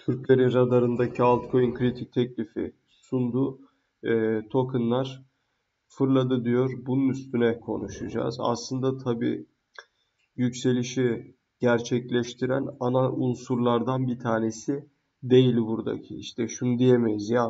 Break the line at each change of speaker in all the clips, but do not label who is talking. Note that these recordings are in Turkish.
Türklerin radarındaki altcoin kritik teklifi sundu. Tokenlar fırladı diyor. Bunun üstüne konuşacağız. Aslında tabii yükselişi gerçekleştiren ana unsurlardan bir tanesi değil buradaki. İşte şunu diyemeyiz ya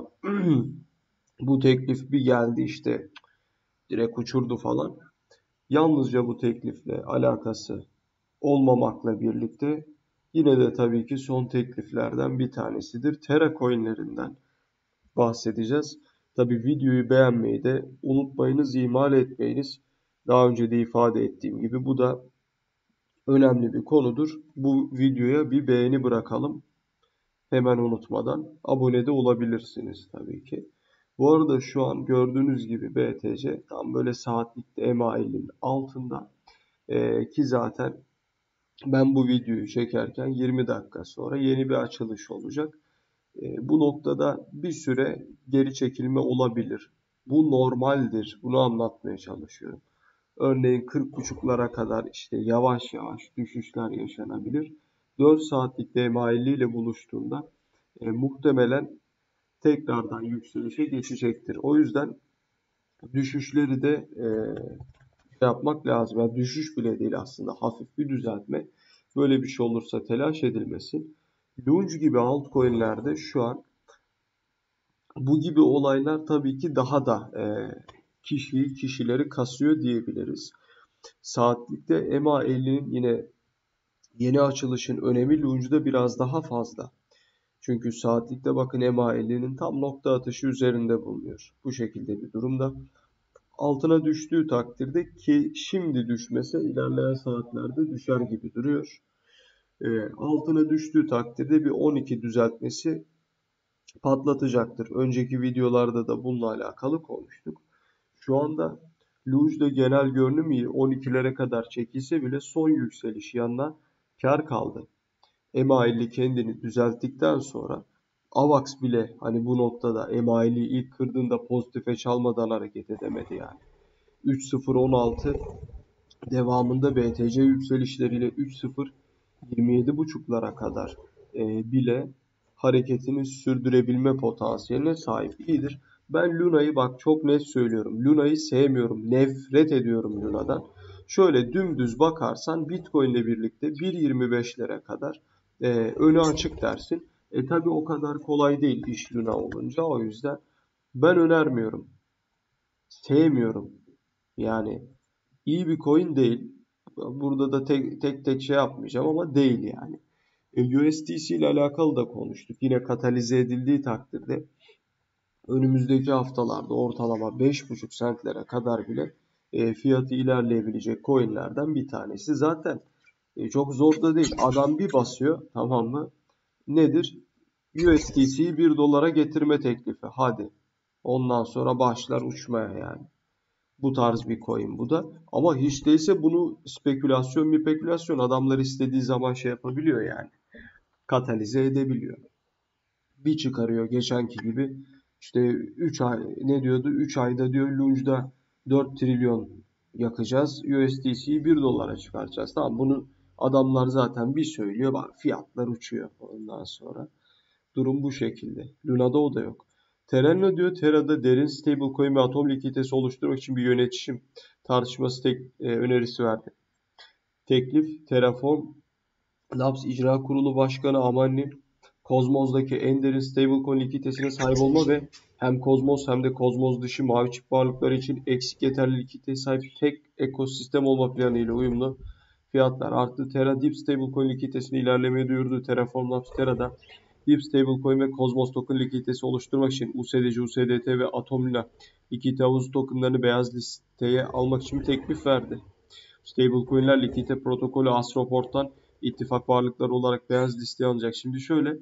bu teklif bir geldi işte direkt uçurdu falan. Yalnızca bu teklifle alakası olmamakla birlikte yine de tabii ki son tekliflerden bir tanesidir. Terra coinlerinden bahsedeceğiz. Tabii videoyu beğenmeyi de unutmayınız, ihmal etmeyiniz. Daha önce de ifade ettiğim gibi bu da önemli bir konudur. Bu videoya bir beğeni bırakalım. Hemen unutmadan abone de olabilirsiniz tabii ki. Bu arada şu an gördüğünüz gibi BTC tam böyle saatlikte EMA 50'nin altında. Ki zaten ben bu videoyu çekerken 20 dakika sonra yeni bir açılış olacak. Bu noktada bir süre geri çekilme olabilir. Bu normaldir. Bunu anlatmaya çalışıyorum. Örneğin 40.5'lara kadar işte yavaş yavaş düşüşler yaşanabilir. 4 saatlik DMA50 ile buluştuğunda muhtemelen tekrardan yükselişe geçecektir. O yüzden düşüşleri de yapmak lazım. Yani düşüş bile değil aslında. Hafif bir düzeltme. Böyle bir şey olursa telaş edilmesin. Lunge gibi altcoin'lerde şu an bu gibi olaylar tabii ki daha da kişileri kasıyor diyebiliriz. Saatlikte EMA 50'nin yine yeni açılışın önemi Lunge'da biraz daha fazla. Çünkü saatlikte bakın EMA 50'nin tam nokta atışı üzerinde bulunuyor. Bu şekilde bir durumda. Altına düştüğü takdirde ki şimdi düşmese ilerleyen saatlerde düşer gibi duruyor. Altına düştüğü takdirde bir 12 düzeltmesi patlatacaktır. Önceki videolarda da bununla alakalı konuştuk. Şu anda Luge'de genel görünüm iyi. 12'lere kadar çekilse bile son yükseliş yanına kar kaldı. EMA 50 kendini düzelttikten sonra AVAX bile hani bu noktada EMA 50'yi ilk kırdığında pozitife çalmadan hareket edemedi yani. 3.016 devamında BTC yükselişleriyle 3.0 27.5'lara kadar bile hareketini sürdürebilme potansiyeline sahip. İyidir. Ben Luna'yı bak çok net söylüyorum. Luna'yı sevmiyorum. Nefret ediyorum Luna'dan. Şöyle dümdüz bakarsan Bitcoin ile birlikte 1.25'lere kadar önü açık dersin. Tabi o kadar kolay değil iş Luna olunca. O yüzden ben önermiyorum. Sevmiyorum. Yani iyi bir coin değil. Burada da tek şey yapmayacağım ama değil yani. USDC ile alakalı da konuştuk. Yine katalize edildiği takdirde önümüzdeki haftalarda ortalama 5,5 centlere kadar bile fiyatı ilerleyebilecek coinlerden bir tanesi. Zaten çok zor da değil. Adam bir basıyor, tamam mı? Nedir? USDC'yi 1 dolara getirme teklifi. Hadi. Ondan sonra başlar uçmaya yani. Bu tarz bir coin bu da. Ama hiç değilse bunu spekülasyon adamlar istediği zaman şey yapabiliyor yani. Katalize edebiliyor. Bir çıkarıyor geçenki gibi işte 3 ay ne diyordu? 3 ayda diyor Lunge'da 4 trilyon yakacağız. USDC'yi 1 dolara çıkaracağız. Tamam bunu adamlar zaten bir söylüyor. Bak fiyatlar uçuyor ondan sonra. Durum bu şekilde. Luna'da o da yok. Terra diyor Terra'da derin stablecoin ve atom likiditesi oluşturmak için bir yönetişim tartışması önerisi verdi. Teklif Terraform Labs İcra Kurulu Başkanı Amanni Kozmos'daki en derin stablecoin likiditesine sahip olma ve hem Kozmos hem de Kozmos dışı mavi çip varlıkları için eksik yeterli likiditeye sahip tek ekosistem olma planıyla uyumlu fiyatlar arttı. Terra Deep Stablecoin likiditesini ilerlemeye duyurdu. Terraform Labs Terra'da Deep Stablecoin ve Cosmos Token likiditesi oluşturmak için USDC, USDT ve Atom'la likidite havuzu tokenlarını beyaz listeye almak için bir teklif verdi. Stablecoin'ler likidite protokolü Astroport'tan ittifak varlıkları olarak beyaz listeye alınacak. Şimdi şöyle,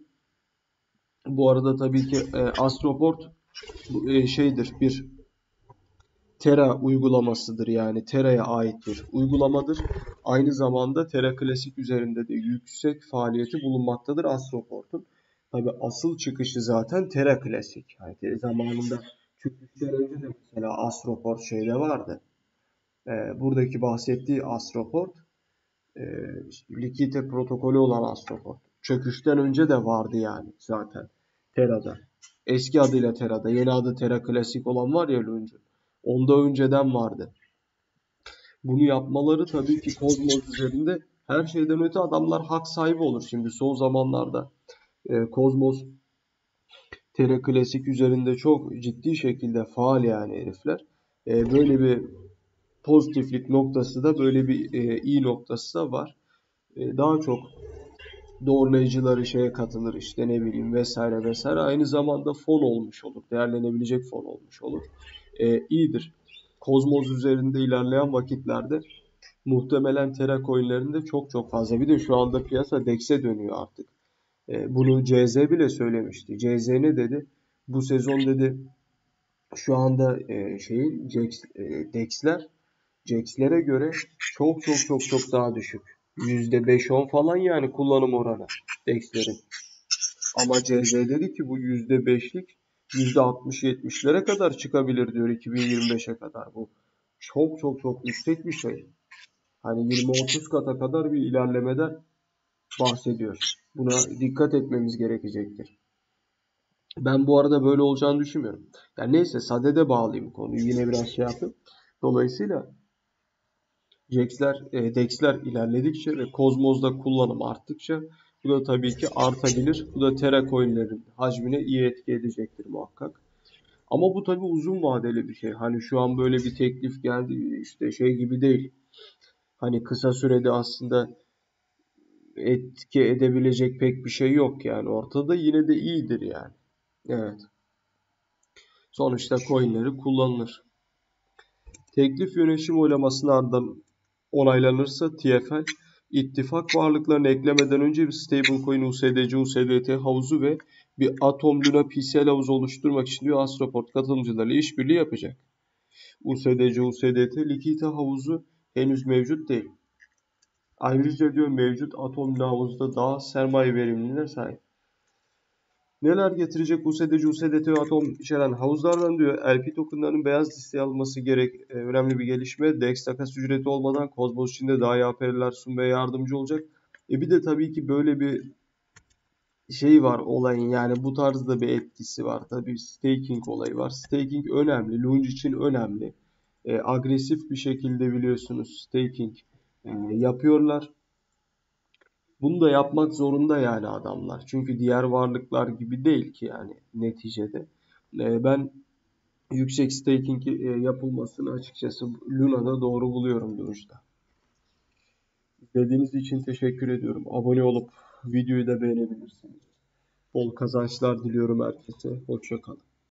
bu arada tabii ki Astroport şeydir, bir Terra uygulamasıdır yani Terra'ya ait bir uygulamadır. Aynı zamanda Terra Classic üzerinde de yüksek faaliyeti bulunmaktadır Astroport'un. Tabi asıl çıkışı zaten Terra Classic. Yani zamanında çıkıştan önce de mesela Astroport şeyde vardı. Buradaki bahsettiği Astroport likidite protokolü olan Astroport. çöküşten önce de vardı yani zaten Terra'da. Eski adıyla Terra'da. Yeni adı Terra Classic olan var ya Lunge'un. Onda önceden vardı. Bunu yapmaları tabii ki Kozmos üzerinde her şeyden öte adamlar hak sahibi olur. Şimdi son zamanlarda Kozmos Terra Classic üzerinde çok ciddi şekilde faal yani herifler. Böyle bir pozitiflik noktası da böyle bir iyi noktası da var. Daha çok doğrulayıcıları şeye katılır işte ne bileyim vesaire vesaire. Aynı zamanda fon olmuş olur. Değerlenebilecek fon olmuş olur. İyidir. Kozmos üzerinde ilerleyen vakitlerde muhtemelen Terra coin'lerinde çok çok fazla. Bir de şu anda piyasa DEX'e dönüyor artık. Bunu CZ bile söylemişti. CZ ne dedi? Bu sezon dedi şu anda DEX'lere göre çok çok çok çok daha düşük. %5-10 falan yani kullanım oranı DEX'lerin. Ama CZ dedi ki bu %5'lik %60-70'lere kadar çıkabilir diyor 2025'e kadar. Bu çok çok çok yüksek bir şey. Hani 20-30 kata kadar bir ilerlemeden bahsediyoruz. Buna dikkat etmemiz gerekecektir. Ben bu arada böyle olacağını düşünmüyorum. Yani neyse sadede bağlayayım konuyu. Yine biraz şey yapayım. Dolayısıyla DEX'ler ilerledikçe ve Kozmos'da kullanım arttıkça bu da tabii ki artabilir. Bu da Terra coin'lerin hacmine iyi etki edecektir muhakkak. Ama bu tabii uzun vadeli bir şey. Hani şu an böyle bir teklif geldi işte şey gibi değil. Hani kısa sürede aslında etki edebilecek pek bir şey yok yani ortada. Yine de iyidir yani. Evet. Sonuçta coin'leri kullanılır. Teklif yönetim oylamasının ardından onaylanırsa TFL, ittifak varlıklarını eklemeden önce bir stablecoin USDC, USDT havuzu ve bir Atom Luna PCL havuzu oluşturmak için diyor Astroport katılımcılarıyla işbirliği yapacak. USDC, USDT likidite havuzu henüz mevcut değil. Ayrıca diyor mevcut Atom Luna havuzda daha sermaye verimliliğine sahip. Neler getirecek USDC, USDT ve Atom içeren havuzlardan diyor LP tokenlarının beyaz listeye alınması önemli bir gelişme. DEX takas ücreti olmadan Kozmos için de daha iyi aperiler sunmaya yardımcı olacak. Bir de tabii ki böyle bir şey var olayın yani bu tarzda bir etkisi var. Tabii staking olayı var. Staking önemli. Lunge için önemli. Agresif bir şekilde biliyorsunuz staking yapıyorlar. Bunu da yapmak zorunda yani adamlar. Çünkü diğer varlıklar gibi değil ki yani neticede. Ben yüksek staking yapılmasını açıkçası Luna'da doğru buluyorum Doge'da. İzlediğiniz için teşekkür ediyorum. Abone olup videoyu da beğenebilirsiniz. Bol kazançlar diliyorum herkese. Hoşça kalın.